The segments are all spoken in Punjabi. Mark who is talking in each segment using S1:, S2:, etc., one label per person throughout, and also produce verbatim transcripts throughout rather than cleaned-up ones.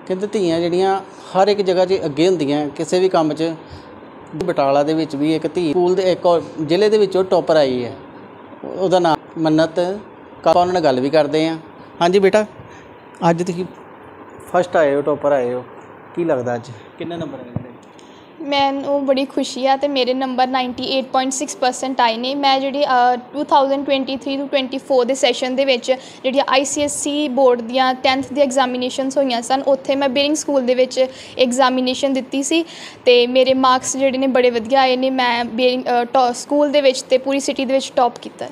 S1: ਕਹਿੰਦੇ ਧੀਆਂ ਜਿਹੜੀਆਂ ਹਰ ਇੱਕ ਜਗ੍ਹਾ 'ਚ ਅੱਗੇ ਹੁੰਦੀਆਂ ਕਿਸੇ ਵੀ ਕੰਮ 'ਚ। ਬਟਾਲਾ ਦੇ ਵਿੱਚ ਵੀ ਇੱਕ ਧੀ ਸਕੂਲ ਦੇ ਇੱਕ ਜ਼ਿਲ੍ਹੇ ਦੇ ਵਿੱਚੋਂ ਟੋਪਰ ਆਈ ਹੈ, ਉਹਦਾ ਨਾਮ ਮੰਨਤ। ਆਪਾਂ ਉਹਨਾਂ ਨਾਲ ਗੱਲ ਵੀ ਕਰਦੇ ਹਾਂ। ਹਾਂਜੀ ਬੇਟਾ, ਅੱਜ ਤੁਸੀਂ ਫਸਟ ਆਏ ਹੋ, ਟੋਪਰ ਆਏ ਹੋ, ਕੀ ਲੱਗਦਾ ਅੱਜ ਕਿੰਨੇ ਨੰਬਰ ਆਏ?
S2: ਮੈਨੂੰ ਬੜੀ ਖੁਸ਼ੀ ਆ ਅਤੇ ਮੇਰੇ ਨੰਬਰ ninety eight point six percent ਆਏ ਨੇ। ਮੈਂ ਜਿਹੜੀ two thousand twenty three two twenty four ਦੇ ਸੈਸ਼ਨ ਦੇ ਵਿੱਚ ਜਿਹੜੀਆਂ I C S C board ਦੀਆਂ ਟੈਂਥ ਦੀਆਂ ਐਗਜ਼ਾਮੀਨੇਸ਼ਨਸ ਹੋਈਆਂ ਸਨ, ਉੱਥੇ ਮੈਂ ਬੇਰਿੰਗ ਸਕੂਲ ਦੇ ਵਿੱਚ ਐਗਜ਼ਾਮੀਨੇਸ਼ਨ ਦਿੱਤੀ ਸੀ ਅਤੇ ਮੇਰੇ ਮਾਰਕਸ ਜਿਹੜੇ ਨੇ ਬੜੇ ਵਧੀਆ ਆਏ ਨੇ। ਮੈਂ ਬੇਰਿੰਗ ਟੋ ਸਕੂਲ ਦੇ ਵਿੱਚ ਅਤੇ ਪੂਰੀ ਸਿਟੀ ਦੇ ਵਿੱਚ ਟੋਪ ਕੀਤਾ।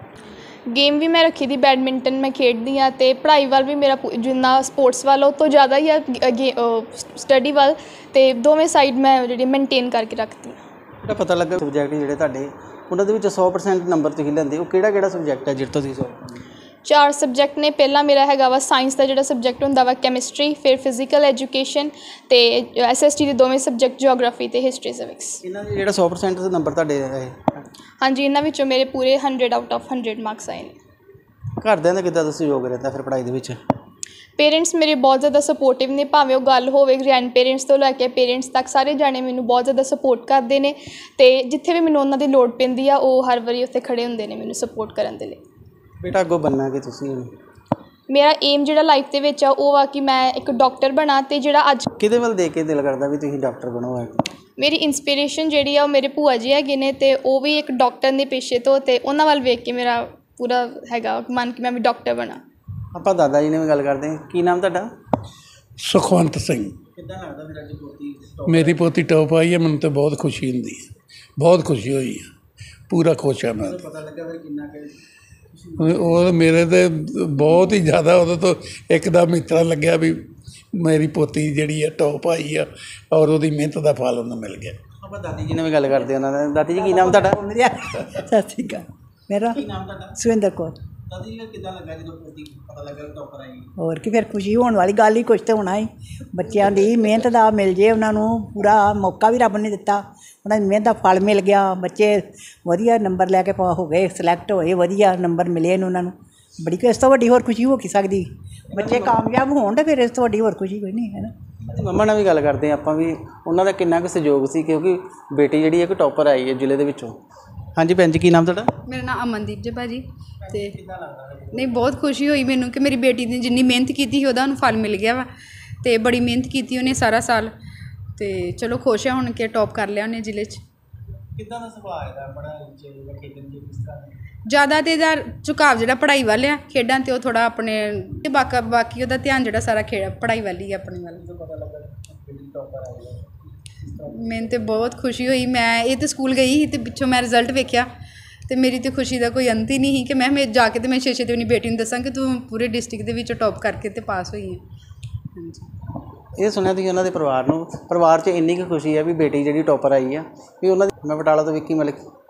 S2: ਗੇਮ ਵੀ ਮੈਂ ਰੱਖੀ ਦੀ, ਬੈਡਮਿੰਟਨ ਮੈਂ ਖੇਡਦੀ ਹਾਂ ਅਤੇ ਪੜ੍ਹਾਈ ਵੱਲ ਵੀ ਮੇਰਾ ਜਿੰਨਾ ਸਪੋਰਟਸ ਵੱਲ ਉਹ ਤੋਂ ਜ਼ਿਆਦਾ ਹੀ ਆ ਗੇ ਸਟੱਡੀ ਵੱਲ, ਅਤੇ ਦੋਵੇਂ ਸਾਈਡ ਮੈਂ ਜਿਹੜੀ ਮੇਨਟੇਨ ਕਰਕੇ ਰੱਖਦੀ ਹਾਂ।
S1: ਜਿਹੜਾ ਪਤਾ ਲੱਗਾ ਸਬਜੈਕਟ ਜਿਹੜੇ ਤੁਹਾਡੇ ਉਹਨਾਂ ਦੇ ਵਿੱਚ ਸੌ ਪਰਸੈਂਟ ਨੰਬਰ ਤੁਸੀਂ ਲੈਂਦੇ, ਉਹ ਕਿਹੜਾ ਕਿਹੜਾ ਸਬਜੈਕਟ ਹੈ ਜਿਹਦੇ ਤੋਂ ਤੁਸੀਂ ਸੌ?
S2: ਚਾਰ ਸਬਜੈਕਟ ਨੇ। ਪਹਿਲਾ ਮੇਰਾ ਹੈਗਾ ਵਾ ਸਾਇੰਸ ਦਾ ਜਿਹੜਾ ਸਬਜੈਕਟ ਹੁੰਦਾ ਵਾ ਕੈਮਿਸਟਰੀ, ਫਿਰ ਫਿਜ਼ੀਕਲ ਐਜੂਕੇਸ਼ਨ ਅਤੇ ਐਸ ਐਸ ਟੀ ਦੇ ਦੋਵੇਂ ਸਬਜੈਕਟ ਜਿਓਗ੍ਰਾਫੀ ਅਤੇ ਹਿਸਟਰੀ ਸਿਵਿਕਸ।
S1: ਇਹਨਾਂ ਦੇ ਜਿਹੜਾ ਸੌ ਪਰਸੈਂਟ ਦੇ ਨੰਬਰ ਤੁਹਾਡੇ ਆਏ?
S2: ਹਾਂਜੀ, ਇਹਨਾਂ ਵਿੱਚੋਂ ਮੇਰੇ ਪੂਰੇ hundred out of hundred marks ਆਏ ਨੇ।
S1: ਘਰਦਿਆਂ ਦਾ ਕਿੱਦਾਂ ਦਾ ਸਹਿਯੋਗ ਰਹਿੰਦਾ ਫਿਰ ਪੜ੍ਹਾਈ ਦੇ ਵਿੱਚ?
S2: ਪੇਰੈਂਟਸ ਮੇਰੇ ਬਹੁਤ ਜ਼ਿਆਦਾ ਸਪੋਰਟਿਵ ਨੇ, ਭਾਵੇਂ ਉਹ ਗੱਲ ਹੋਵੇ ਗ੍ਰੈਂਡ ਪੇਰੈਂਟਸ ਤੋਂ ਲੈ ਕੇ ਪੇਰੈਂਟਸ ਤੱਕ, ਸਾਰੇ ਜਾਣੇ ਮੈਨੂੰ ਬਹੁਤ ਜ਼ਿਆਦਾ ਸਪੋਰਟ ਕਰਦੇ ਨੇ ਅਤੇ ਜਿੱਥੇ ਵੀ ਮੈਨੂੰ ਉਹਨਾਂ ਦੀ ਲੋੜ ਪੈਂਦੀ ਆ ਉਹ ਹਰ ਵਾਰੀ ਉੱਥੇ ਖੜ੍ਹੇ ਹੁੰਦੇ ਨੇ ਮੈਨੂੰ ਸਪੋਰਟ ਕਰਨ ਦੇ ਲਈ।
S1: ਬੇਟਾ ਅੱਗੋਂ ਬਣਨਾ ਕਿ ਤੁਸੀਂ?
S2: ਮੇਰਾ ਏਮ ਜਿਹੜਾ ਲਾਈਫ ਦੇ ਵਿੱਚ ਆ ਉਹ ਆ ਕਿ ਮੈਂ ਇੱਕ ਡਾਕਟਰ ਬਣਾ, ਅਤੇ ਜਿਹੜਾ ਅੱਜ
S1: ਕਿਹਦੇ ਵੱਲ ਦੇਖ ਕੇ ਦਿਲ ਕਰਦਾ ਵੀ ਤੁਸੀਂ ਡਾਕਟਰ ਬਣੋ?
S2: ਮੇਰੀ ਇੰਸਪੀਰੇਸ਼ਨ ਜਿਹੜੀ ਆ ਉਹ ਮੇਰੇ ਭੂਆ ਜੀ ਹੈਗੇ ਨੇ, ਅਤੇ ਉਹ ਵੀ ਇੱਕ ਡਾਕਟਰ ਨੇ ਪੇਸ਼ੇ ਤੋਂ, ਅਤੇ ਉਹਨਾਂ ਵੱਲ ਵੇਖ ਕੇ ਮੇਰਾ ਪੂਰਾ ਹੈਗਾ ਮਨ ਕਿ ਮੈਂ ਵੀ ਡਾਕਟਰ ਬਣਾ। ਆਪਾਂ
S1: ਦਾਦਾ ਜੀ ਨੇ ਵੀ ਗੱਲ ਕਰਦੇ ਹਾਂ। ਕੀ ਨਾਮ ਤੁਹਾਡਾ?
S3: ਸੁਖਵੰਤ ਸਿੰਘ।
S1: ਕਿੱਦਾਂ ਲੱਗਦਾ ਫਿਰ ਅੱਜ ਪੋਤੀ?
S3: ਮੇਰੀ ਪੋਤੀ ਟੌਪ ਆਈ ਹੈ, ਮੈਨੂੰ ਤਾਂ ਬਹੁਤ ਖੁਸ਼ੀ ਹੁੰਦੀ ਹੈ, ਬਹੁਤ ਖੁਸ਼ੀ ਹੋਈ ਹੈ, ਪੂਰਾ ਖੁਸ਼ ਹਾਂ ਮੈਂ।
S1: ਪਤਾ ਲੱਗਾ ਫਿਰ ਕਿੰਨਾ ਕਿ
S3: ਉਹ ਮੇਰੇ ਤਾਂ ਬਹੁਤ ਹੀ ਜ਼ਿਆਦਾ ਉਹਦੇ ਤੋਂ ਇੱਕਦਮ ਇਸ ਤਰ੍ਹਾਂ ਲੱਗਿਆ ਵੀ ਮੇਰੀ ਪੋਤੀ ਜਿਹੜੀ ਹੈ ਟੌਪ ਆਈ ਆ ਔਰ ਉਹਦੀ ਮਿਹਨਤ ਦਾ ਫਲ ਉਹਨੂੰ ਮਿਲ ਗਿਆ।
S1: ਆਪਾਂ ਦਾਦੀ ਜੀ ਨਾਲ ਵੀ ਗੱਲ ਕਰਦੇ ਉਹਨਾਂ ਦਾ। ਦਾਦੀ ਜੀ ਕੀ ਨਾਮ ਤੁਹਾਡਾ?
S4: ਸਤਿ ਸ਼੍ਰੀ ਅਕਾਲ। ਮੇਰਾ
S1: ਕੀ ਨਾਮ ਤੁਹਾਡਾ?
S4: ਸੁਰਿੰਦਰ ਕੌਰ।
S1: ਦਾਦੀ ਜੀ ਕਿੱਦਾਂ ਲੱਗਾ ਜਦੋਂ ਪੋਤੀ ਪਤਾ ਲੱਗਾ ਟੌਪਰ ਆਈ?
S4: ਹੋਰ ਕੀ, ਫਿਰ ਖੁਸ਼ੀ ਹੋਣ ਵਾਲੀ ਗੱਲ ਹੀ, ਕੁਛ ਤਾਂ ਹੋਣਾ ਹੀ। ਬੱਚਿਆਂ ਦੀ ਮਿਹਨਤ ਦਾ ਮਿਲ ਜੇ ਉਹਨਾਂ ਨੂੰ ਪੂਰਾ ਮੌਕਾ ਵੀ ਰੱਬ ਨੇ ਦਿੱਤਾ, ਉਹਨਾਂ ਦੀ ਮਿਹਨਤ ਦਾ ਫਲ ਮਿਲ ਗਿਆ। ਬੱਚੇ ਵਧੀਆ ਨੰਬਰ ਲੈ ਕੇ ਪਾ ਹੋ ਗਏ, ਸਿਲੈਕਟ ਹੋਏ, ਵਧੀਆ ਨੰਬਰ ਮਿਲੇ ਨੇ ਉਹਨਾਂ ਨੂੰ। ਬੜੀ ਇਸ ਤੋਂ ਵੱਡੀ ਹੋਰ ਖੁਸ਼ੀ ਹੋ ਕੀ ਸਕਦੀ? ਬੱਚੇ ਕਾਮਯਾਬ ਹੋਣ ਤਾਂ ਫਿਰ ਇਸ ਤੋਂ ਵੱਡੀ ਹੋਰ ਖੁਸ਼ੀ ਕੋਈ ਨਹੀਂ ਹੈ ਨਾ।
S1: ਮੰਮਾ ਨਾਲ ਵੀ ਗੱਲ ਕਰਦੇ ਹਾਂ ਆਪਾਂ ਵੀ, ਉਹਨਾਂ ਦਾ ਕਿੰਨਾ ਕੁ ਸਹਿਯੋਗ ਸੀ ਕਿਉਂਕਿ ਬੇਟੀ ਜਿਹੜੀ ਹੈ ਕਿ ਟੌਪਰ ਆਈ ਹੈ ਜ਼ਿਲ੍ਹੇ ਦੇ ਵਿੱਚੋਂ। ਹਾਂਜੀ ਭੈਣ ਜੀ, ਕੀ ਨਾਮ ਤੁਹਾਡਾ?
S5: ਮੇਰਾ ਨਾਮ ਅਮਨਦੀਪ ਜੀ ਭਾਜੀ। ਅਤੇ ਨਹੀਂ, ਬਹੁਤ ਖੁਸ਼ੀ ਹੋਈ ਮੈਨੂੰ ਕਿ ਮੇਰੀ ਬੇਟੀ ਨੇ ਜਿੰਨੀ ਮਿਹਨਤ ਕੀਤੀ ਸੀ ਉਹਦਾ ਉਹਨੂੰ ਫਲ ਮਿਲ ਗਿਆ ਵਾ, ਅਤੇ ਬੜੀ ਮਿਹਨਤ ਕੀਤੀ ਉਹਨੇ ਸਾਰਾ ਸਾਲ, ਅਤੇ ਚਲੋ ਖੁਸ਼ ਆ ਹੁਣ ਕਿ ਟੌਪ ਕਰ ਲਿਆ ਉਹਨੇ ਜ਼ਿਲ੍ਹੇ 'ਚ।
S1: ਕਿੱਦਾਂ ਦਾ ਸੁਭਾਅ ਇਹਦਾ? ਬੜਾ ਖੇਡਣ ਦੀ ਕਿਸ ਤਰ੍ਹਾਂ?
S5: ਜ਼ਿਆਦਾ ਤਾਂ ਇਹਦਾ ਝੁਕਾਵ ਜਿਹੜਾ ਪੜ੍ਹਾਈ ਵੱਲ ਆ, ਖੇਡਾਂ 'ਤੇ ਉਹ ਥੋੜ੍ਹਾ ਆਪਣੇ ਬਾਕੀ ਬਾਕੀ ਉਹਦਾ ਧਿਆਨ ਜਿਹੜਾ ਸਾਰਾ ਖੇਡ ਪੜ੍ਹਾਈ ਵੱਲ ਹੀ ਆਪਣੇ ਵੱਲ।
S1: ਪਤਾ ਲੱਗਾ ਟੌਪਰ ਆਈ ਹੈ?
S5: ਮੈਨੂੰ ਤਾਂ ਬਹੁਤ ਖੁਸ਼ੀ ਹੋਈ। ਮੈਂ ਇਹ ਤਾਂ ਸਕੂਲ ਗਈ ਸੀ ਅਤੇ ਪਿੱਛੋਂ ਮੈਂ ਰਿਜ਼ਲਟ ਵੇਖਿਆ ਅਤੇ ਮੇਰੀ ਤਾਂ ਖੁਸ਼ੀ ਦਾ ਕੋਈ ਅੰਤ ਹੀ ਨਹੀਂ ਸੀ ਕਿ ਮੈਂ ਮੈਂ ਜਾ ਕੇ ਅਤੇ ਮੈਂ ਛੇ ਛੇ ਤੇ ਆਪਣੀ ਬੇਟੀ ਨੂੰ ਦੱਸਾਂ ਕਿ ਤੂੰ ਪੂਰੇ ਡਿਸਟ੍ਰਿਕਟ ਦੇ ਵਿੱਚ ਟੌਪ ਕਰਕੇ ਅਤੇ ਪਾਸ ਹੋਈ ਹੈ। ਹਾਂਜੀ,
S1: ਇਹ ਸੁਣਿਆ ਤੁਸੀਂ ਉਹਨਾਂ ਦੇ ਪਰਿਵਾਰ ਨੂੰ, ਪਰਿਵਾਰ 'ਚ ਇੰਨੀ ਕੁ ਖੁਸ਼ੀ ਹੈ ਵੀ ਬੇਟੀ ਜਿਹੜੀ ਟੌਪਰ ਆਈ ਆ ਵੀ ਉਹਨਾਂ ਦੀ। ਮੈਂ ਬਟਾਲਾ ਤੋਂ ਵਿੱਕੀ ਮਲਿਕ।